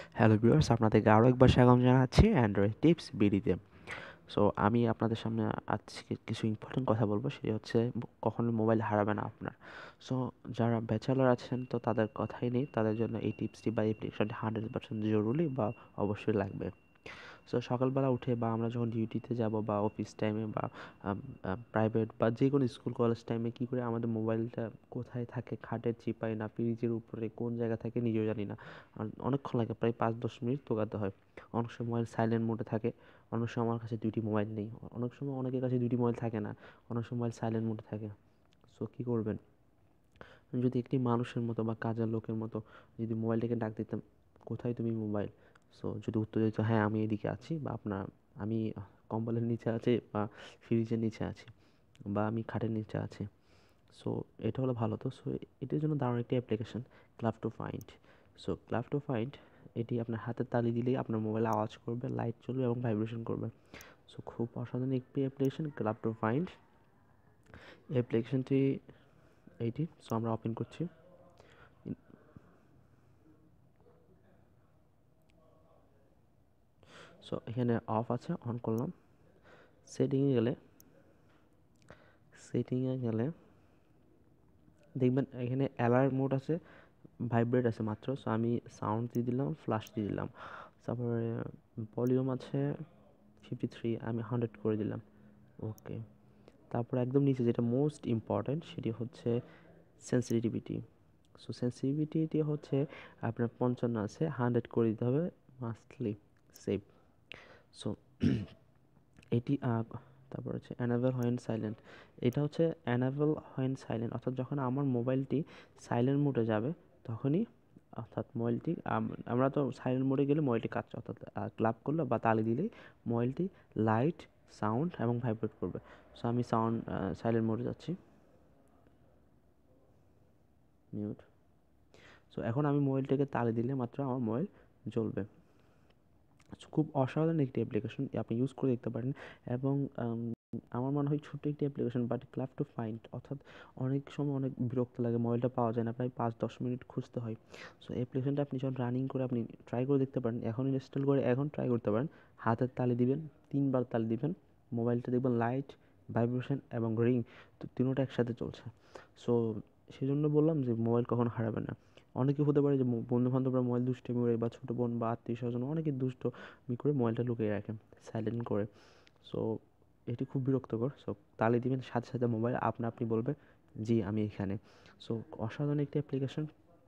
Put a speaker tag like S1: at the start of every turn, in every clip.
S1: Hello viewers, আপনাদেরকে আরও একবার স্বাগত জানাচ্ছি অ্যান্ড্রয়েড টিপস বিডিতে। সো আমি আপনাদের সামনে আজকে কিছু ইম্পর্টেন্ট কথা বলবো, সেটি হচ্ছে কখনো মোবাইল হারাবে না আপনার। সো যারা ব্যাচেলর আছেন তো তাদের কথাই নেই, তাদের জন্য এই টিপসটি বা অ্যাপ্লিকেশনটি 100% জরুরি বা অবশ্যই লাগবে। সো সকালবেলা উঠে বা আমরা যখন ডিউটিতে যাব বা অফিস টাইমে বা প্রাইভেট বা যে কোনো স্কুল কলেজ টাইমে কী করে আমাদের মোবাইলটা কোথায় থাকে, খাটের চিপায় না ফ্রিজের উপরে কোন জায়গা থাকে নিজেও জানি না। আর অনেকক্ষণ লাগে, প্রায় 5-10 মিনিট তোগাতে হয়। অনেক সময় মোবাইল সাইলেন্ট মোডে থাকে, অনেক সময় আমার কাছে দুইটি মোবাইল নেই, অনেক সময় অনেকের কাছে দুইটি মোবাইল থাকে না, অনেক সময় মোবাইল সাইলেন্ট মোডে থাকে। সো কী করবেন? যদি একটি মানুষের মতো বা কাজের লোকের মতো যদি মোবাইলটাকে ডাক দিতাম, কোথায় তুমি মোবাইল? সো যদি উত্তর দিত হ্যাঁ আমি এদিকে আছি, বা আমি কম্বলের নিচে আছি, বা ফ্রিজের নিচে আছি, বা আমি খাটের নিচে আছি। সো এটা হলো ভালো। তো সো এটার জন্য দারুণ একটি application, clap to find. So clap to find এটি আপনার হাতের তালি দিলেই আপনার মোবাইল আওয়াজ করবে, লাইট জ্বলবে এবং ভাইব্রেশন করবে। সো খুব অসাধারণ একটি অ্যাপ্লিকেশন ক্লাব টু ফাইন্ড। অ্যাপ্লিকেশনটি এইটি। সো আমরা ওপেন করছি। সো এখানে অফ আছে, অন করলাম। সেটিংয়ে গেলে সেটিংয়ে গেলে দেখবেন এখানে অ্যালার্ট মোড আছে, ভাইব্রেট আছে মাত্র। সো আমি সাউন্ড দিয়ে দিলাম, ফ্ল্যাশ দিয়ে দিলাম। তারপরে ভলিউম আছে 53, আমি 100 করে দিলাম। ওকে। তারপর একদম নিচে যেটা মোস্ট ইম্পর্ট্যান্ট সেটি হচ্ছে সেন্সিটিভিটি। সো সেন্সিটিভিটি হচ্ছে আপনার 55 আছে, 100 করে দিতে হবে মাস্টলি। সেভ। সো এটি তারপর হচ্ছে অ্যানাবেল হোয়েন সাইলেন্ট। এটা হচ্ছে অ্যানাবেল হোয়েন সাইলেন্ট, অর্থাৎ যখন আমার মোবাইলটি সাইলেন্ট মোডে যাবে তখনই, অর্থাৎ মোবাইলটি আমরা তো সাইলেন্ট মোডে গেলে মোবাইলটি কাজ, অর্থাৎ ক্লাব করলে বা তালি দিলেই মোবাইলটি লাইট, সাউন্ড এবং ভাইব্রেট করবে। সো আমি সাইলেন্ট মোডে যাচ্ছি, মিউট। সো এখন আমি মোবাইলটাকে তালি দিলে মাত্র আমার মোবাইল জ্বলবে। খুব অসাধারণ একটি অ্যাপ্লিকেশন, আপনি ইউজ করে দেখতে পারেন। এবং আমার মনে হয় ছোট্ট একটি application, but clap to find, অর্থাৎ অনেক সময় অনেক বিরক্ত লাগে, মোবাইলটা পাওয়া যায় না, প্রায় 5-10 মিনিট খুঁজতে হয়। সো অ্যাপ্লিকেশনটা আপনি যখন রানিং করে আপনি ট্রাই করে দেখতে পারেন, এখন ইনস্টল করে এখন ট্রাই করতে পারেন। হাতের তালি দিবেন, 3বার তালি দিবেন, মোবাইলটা দেখবেন লাইট, ভাইব্রেশন এবং রিং, তো তিনোটা একসাথে চলছে। সো সেই জন্য বললাম যে মোবাইল কখনো হারাবে না। অনেকে হতে পারে যে বন্ধু বান্ধবরা মোবাইল দুষ্টামি করে, বা ছোটো বোন বা আত্মীয় স্বজন অনেকে দুষ্টমি করে মোবাইলটা লুকিয়ে রাখেন সাইলেন্ট করে। সো এটি খুব বিরক্তকর। সো তালি দিবেন, সাথে সাথে মোবাইল আপনি বলবে জি আমি এখানে। সো অসাধারণ একটি অ্যাপ্লিকেশন।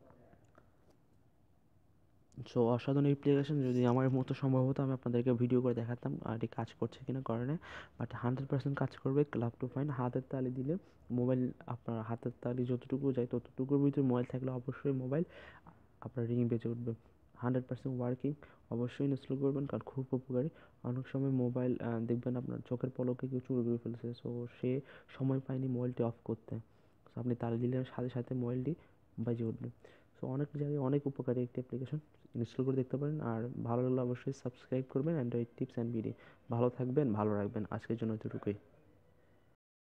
S1: সো অসাধারণ অ্যাপ্লিকেশন, যদি আমার মতো সম্ভব হতো আমি আপনাদেরকে ভিডিও করে দেখাতাম আর এটি কাজ করছে কিনা করে না, বাট 100% কাজ করবে। ক্লাব টু ফাইন্ড হাতের তালি দিলে মোবাইল, আপনার হাতের তালি যতটুকু যায় ততটুকুর ভিতরে মোবাইল থাকলে অবশ্যই মোবাইল আপনার রিং বেজে উঠবে। 100% ওয়ার্কিং। অবশ্যই ইনস্টল করবেন, কারণ খুব উপকারী। অনেক সময় মোবাইল দেখবেন আপনার চোখের পলকে কেউ চুরি করে ফেলছে, সো সে সময় পায়নি মোবাইলটি অফ করতে। সো আপনি তালি দিলে সাথে সাথে মোবাইলটি বেজে উঠবে। সো অনেক জায়গায় অনেক উপকারী একটি অ্যাপ্লিকেশন, ইনস্টল করে দেখতে পারেন। আর ভালো লাগলে অবশ্যই সাবস্ক্রাইব করবেন অ্যান্ড্রয়েড টিপস অ্যান্ড বিডি। ভালো থাকবেন, ভালো রাখবেন। আজকের জন্য এতটুকুই।